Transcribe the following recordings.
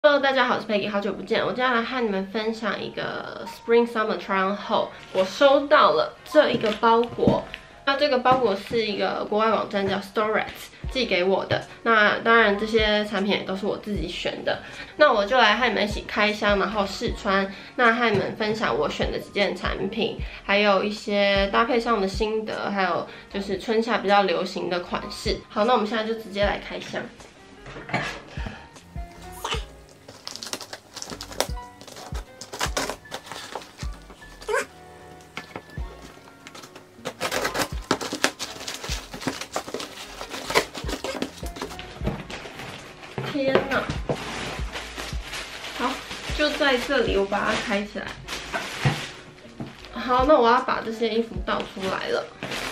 Hello， 大家好，我是 Peggy， 好久不见。我接下来和你们分享一个 Spring Summer Try On Haul。我收到了这一个包裹，那这个包裹是一个国外网站叫 Storex 寄给我的。那当然这些产品也都是我自己选的。那我就来和你们一起开箱，然后试穿。那和你们分享我选的几件产品，还有一些搭配上的心得，还有就是春夏比较流行的款式。好，那我们现在就直接来开箱。 天哪！好，就在这里，我把它开起来。好，那我要把这些衣服倒出来了。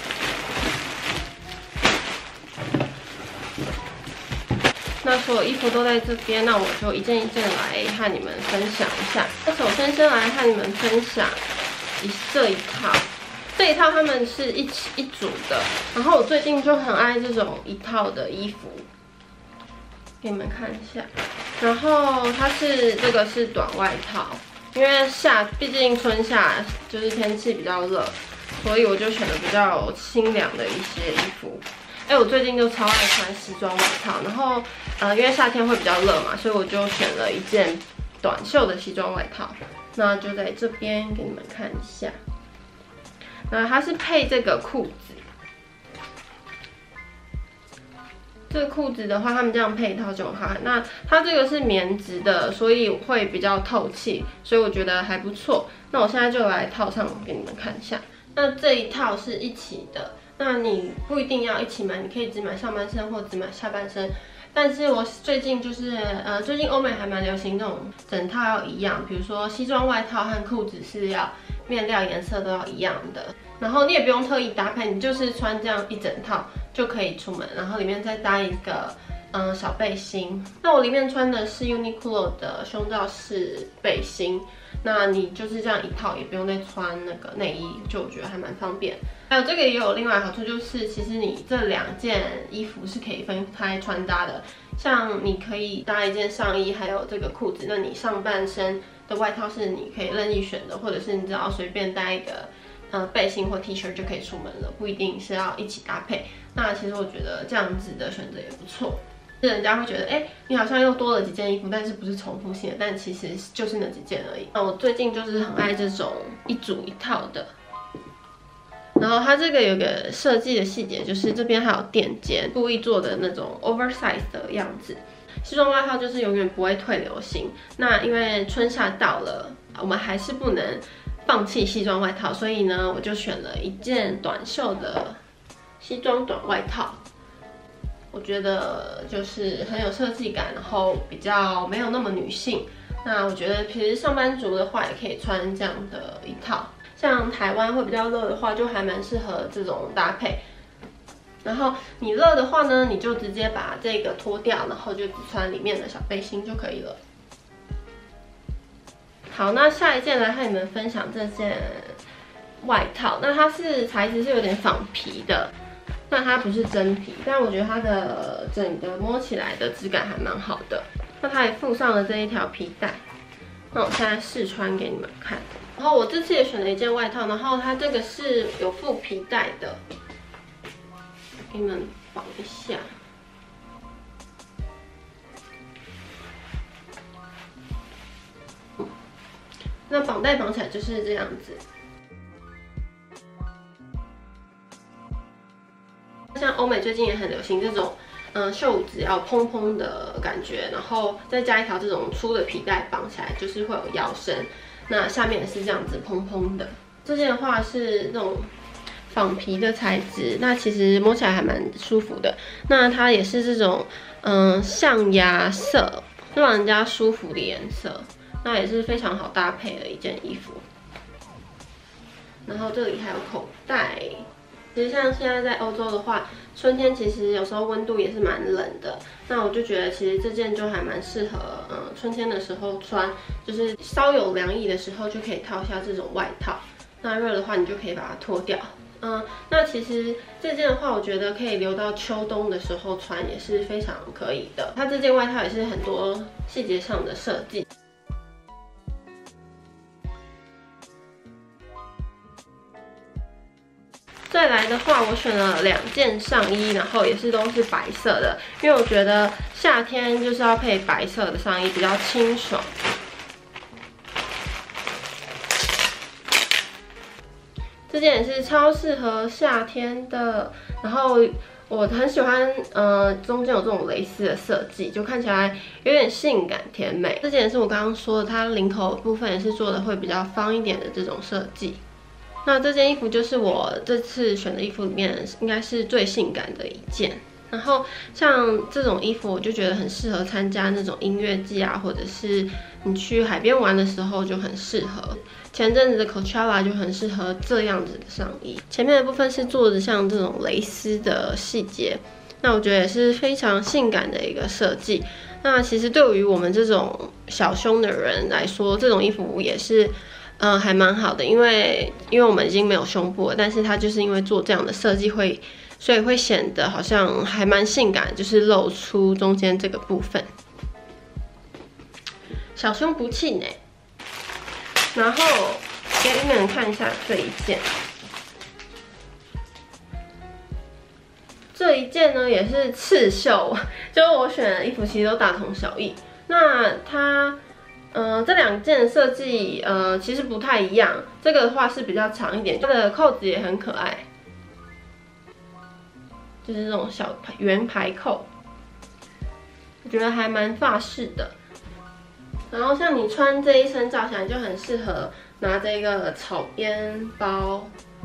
那所有衣服都在这边，那我就一件一件来和你们分享一下。那首先先来和你们分享这一套。 这一套他们是一组的，然后我最近就很爱这种一套的衣服，给你们看一下。然后这个是短外套，因为毕竟春夏就是天气比较热，所以我就选了比较清凉的一些衣服。我最近就超爱穿西装外套，然后因为夏天会比较热嘛，所以我就选了一件短袖的西装外套。那就在这边给你们看一下。 那它是配这个裤子，这个裤子的话，他们这样配一套就很好看。那它这个是棉质的，所以会比较透气，所以我觉得还不错。那我现在就来套上给你们看一下。那这一套是一起的，那你不一定要一起买，你可以只买上半身或只买下半身。 但是我最近最近欧美还蛮流行那种整套要一样，比如说西装外套和裤子是要面料颜色都要一样的，然后你也不用特意搭配，你就是穿这样一整套就可以出门，然后里面再搭一个小背心。那我里面穿的是 Uniqlo 的胸罩式背心，那你就是这样一套，也不用再穿那个内衣，就我觉得还蛮方便。 还有这个也有另外好处，就是其实你这两件衣服是可以分开穿搭的。像你可以搭一件上衣，还有这个裤子，那你上半身的外套是你可以任意选的，或者是你只要随便搭一个背心或 T 恤就可以出门了，不一定是要一起搭配。那其实我觉得这样子的选择也不错。人家会觉得，你好像又多了几件衣服，但是不是重复性的，但其实就是那几件而已。那我最近就是很爱这种一组一套的。 然后它这个有个设计的细节，就是这边还有垫肩，故意做的那种 oversize 的样子。西装外套就是永远不会退流行。那因为春夏到了，我们还是不能放弃西装外套，所以呢，我就选了一件短袖的西装短外套。我觉得就是很有设计感，然后比较没有那么女性。那我觉得其实上班族的话也可以穿这样的一套。 像台湾会比较热的话，就还蛮适合这种搭配。然后你热的话呢，你就直接把这个脱掉，然后就只穿里面的小背心就可以了。好，那下一件来和你们分享这件外套。那它材质是有点仿皮的，那它不是真皮，但我觉得它的整个摸起来的质感还蛮好的。那它也附上了这一条皮带。那我现在试穿给你们看。 然后我这次也选了一件外套，然后它这个是有附皮带的，给你们绑一下。那绑带绑起来就是这样子。像欧美最近也很流行这种，袖子要蓬蓬的感觉，然后再加一条这种粗的皮带绑起来，就是会有腰身。 那下面也是这样子蓬蓬的，这件的话是那种仿皮的材质，那其实摸起来还蛮舒服的。那它也是这种象牙色，让人家舒服的颜色，那也是非常好搭配的一件衣服。然后这里还有口袋。其实像现在在欧洲的话，春天其实有时候温度也是蛮冷的。那我就觉得其实这件就还蛮适合，春天的时候穿，就是稍有凉意的时候就可以套下这种外套。那热的话，你就可以把它脱掉。 那其实这件的话，我觉得可以留到秋冬的时候穿，也是非常可以的。它这件外套也是很多细节上的设计。再来的话，我选了2件上衣，然后也是都是白色的，因为我觉得夏天就是要配白色的上衣，比较清爽。这件也是超适合夏天的，然后我很喜欢，中间有这种蕾丝的设计，就看起来有点性感甜美。这件也是我刚刚说的，它领口部分也是做的会比较方一点的这种设计。那这件衣服就是我这次选的衣服里面应该是最性感的一件。然后像这种衣服，我就觉得很适合参加那种音乐季啊，或者是你去海边玩的时候就很适合。前阵子的 Coachella 就很适合这样子的上衣，前面的部分是做的像这种蕾丝的细节，那我觉得也是非常性感的一个设计。那其实对于我们这种小胸的人来说，这种衣服也是。还蛮好的，因为我们已经没有胸部了，但是它就是因为做这样的设计所以会显得好像还蛮性感，就是露出中间这个部分，小胸不气馁。然后给你们看一下这一件，这一件呢也是刺绣，就是我选的衣服其实都大同小异。那它。这2件设计其实不太一样，这个的话是比较长一点，它的扣子也很可爱，就是这种小圆排扣，我觉得还蛮法式的。然后像你穿这一身照起来就很适合拿这个草编包，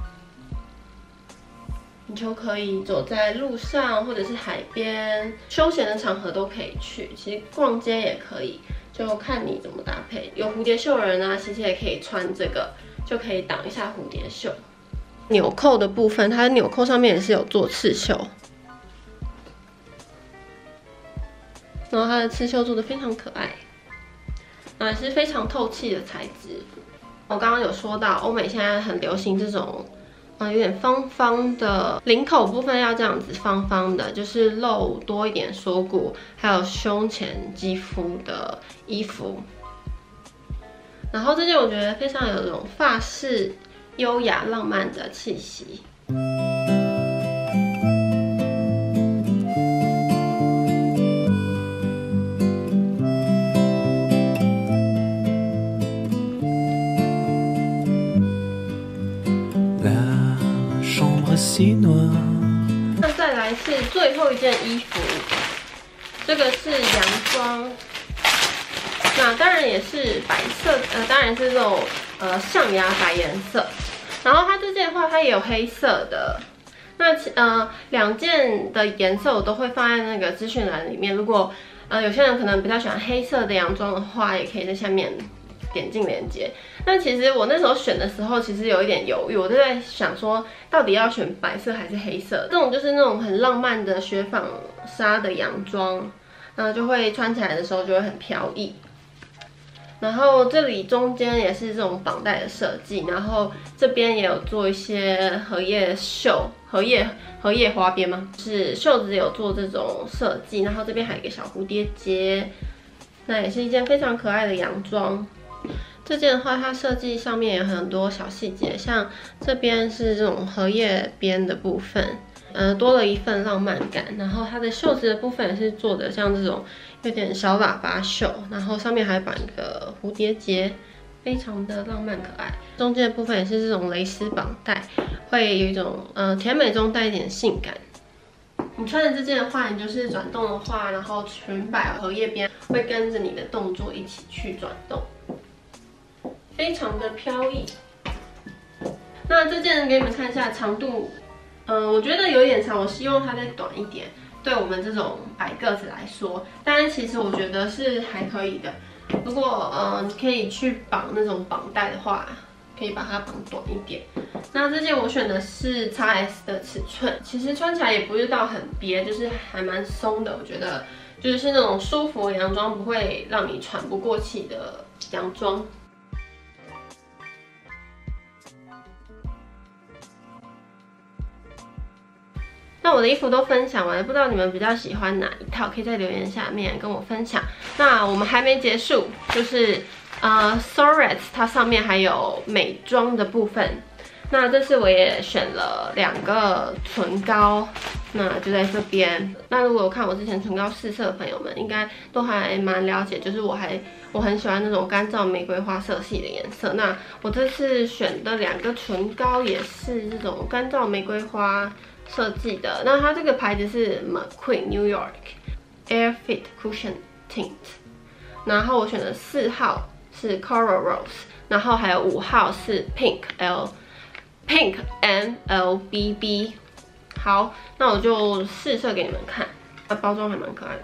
你就可以走在路上或者是海边，休闲的场合都可以去，其实逛街也可以。就看你怎么搭配，有蝴蝶袖的人啊，其实也可以穿这个，就可以挡一下蝴蝶袖。纽扣的部分，它的纽扣上面也是有做刺绣，然后它的刺绣做的非常可爱，也是非常透气的材质。我刚刚有说到，欧美现在很流行这种。有点方方的领口部分要这样子方方的，就是露多一点锁骨，还有胸前肌肤的衣服。然后这件我觉得非常有这种法式优雅浪漫的气息。那再来是最后一件衣服，这个是洋装，那当然也是白色，当然是这种象牙白颜色。然后它这件的话，它也有黑色的。那2件的颜色我都会放在那个资讯栏里面。如果有些人可能比较喜欢黑色的洋装的话，也可以在下面点进链接。那其实我那时候选的时候，其实有一点犹豫，我就在想说，到底要选白色还是黑色？这种就是那种很浪漫的雪纺纱的洋装，就会穿起来的时候就会很飘逸。然后这里中间也是这种绑带的设计，然后这边也有做一些荷叶绣、荷叶花边吗？是袖子有做这种设计，然后这边还有一个小蝴蝶结，那也是一件非常可爱的洋装。这件的话，它设计上面有很多小细节，像这边是这种荷叶边的部分，多了一份浪漫感。然后它的袖子的部分也是做的像这种有点小喇叭袖，然后上面还绑一个蝴蝶结，非常的浪漫可爱。中间的部分也是这种蕾丝绑带，会有一种甜美中带一点性感。你穿着这件的话，你就是转动的话，然后裙摆荷叶边会跟着你的动作一起去转动。非常的飘逸。那这件给你们看一下长度，我觉得有点长，我希望它再短一点，对我们这种矮个子来说。当然，其实我觉得是还可以的。如果你可以去绑那种绑带的话，可以把它绑短一点。那这件我选的是 XS 的尺寸，其实穿起来也不是到很憋，就是还蛮松的。我觉得就是那种舒服的洋装，不会让你喘不过气的洋装。 那我的衣服都分享完了，不知道你们比较喜欢哪一套，可以在留言下面跟我分享。那我们还没结束，就是Stories 它上面还有美妆的部分。那这次我也选了2个唇膏，那就在这边。那如果有看我之前唇膏试色的朋友们，应该都还蛮了解，就是我很喜欢那种干燥玫瑰花色系的颜色。那我这次选的2个唇膏也是这种干燥玫瑰花设计的。那它这个牌子是 McQueen New York Air Fit Cushion Tint， 然后我选的4号是 Coral Rose， 然后还有5号是 Pink MLBB。好，那我就试色给你们看。它包装还蛮可爱的。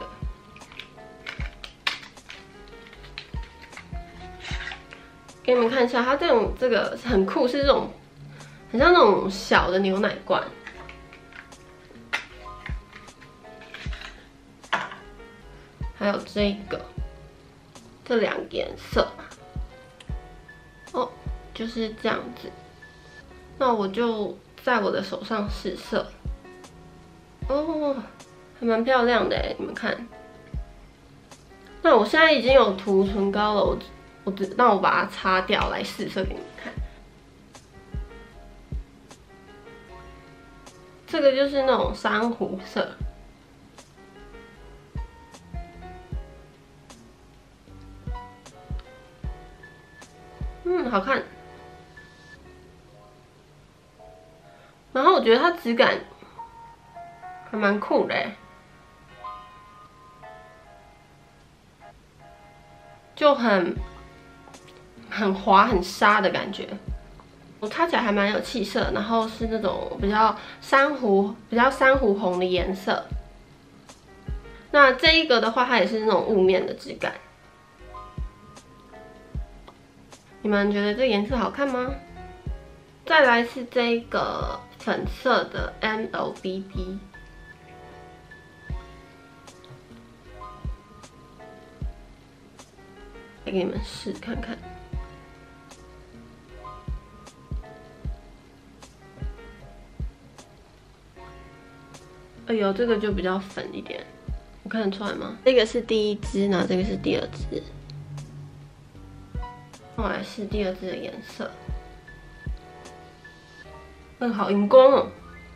给你们看一下，它这个很酷，是这种很像那种小的牛奶罐。还有这2个颜色。哦，就是这样子。那我就在我的手上试色。哦，还蛮漂亮的哎，你们看。那我现在已经有涂唇膏了，那我把它擦掉来试色给你们看。这个就是那种珊瑚色。好看。然后我觉得它质感还蛮酷的，就很滑很沙的感觉。我擦起来还蛮有气色，然后是那种比较珊瑚红的颜色。那这一个的话，它也是那种雾面的质感。你们觉得这颜色好看吗？再来是这个粉色的 MLBB， 来给你们试看看。哎呦，这个就比较粉一点，我看得出来吗？这个是第1支，然后这个是第2支。我来试第2支的颜色。好荧光哦。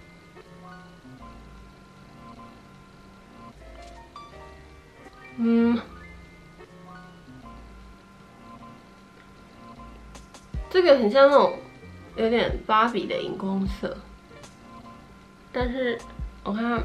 这个很像那种有点芭比的荧光色，但是我看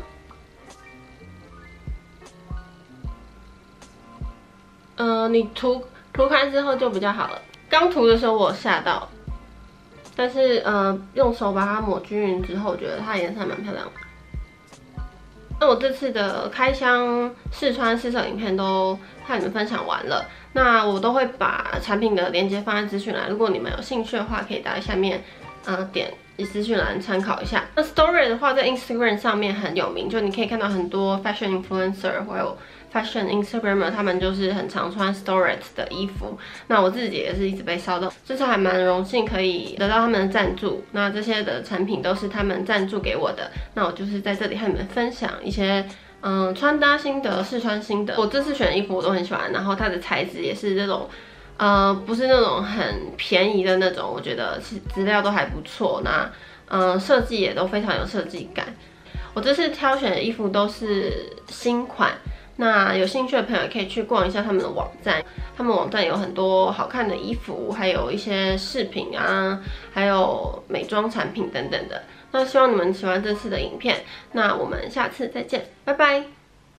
你涂开之后就比较好了。刚涂的时候我有吓到，但是用手把它抹均匀之后，我觉得它的颜色还蛮漂亮的。那我这次的开箱试穿试色影片都和你们分享完了，那我都会把产品的链接放在资讯栏，如果你们有兴趣的话，可以在下面点资讯栏参考一下。那 Story 的话，在 Instagram 上面很有名，就你可以看到很多 fashion influencer 还有 fashion Instagrammer， 他们就是很常穿 Story 的衣服。那我自己也是一直被烧到，这次还蛮荣幸可以得到他们的赞助。那这些的产品都是他们赞助给我的。那我就是在这里和你们分享一些穿搭心得、试穿心得。我这次选的衣服我都很喜欢，然后它的材质也是这种。不是那种很便宜的那种，我觉得质料都还不错。那设计也都非常有设计感。我这次挑选的衣服都是新款，那有兴趣的朋友也可以去逛一下他们的网站。他们网站有很多好看的衣服，还有一些饰品啊，还有美妆产品等等的。那希望你们喜欢这次的影片，那我们下次再见，拜拜。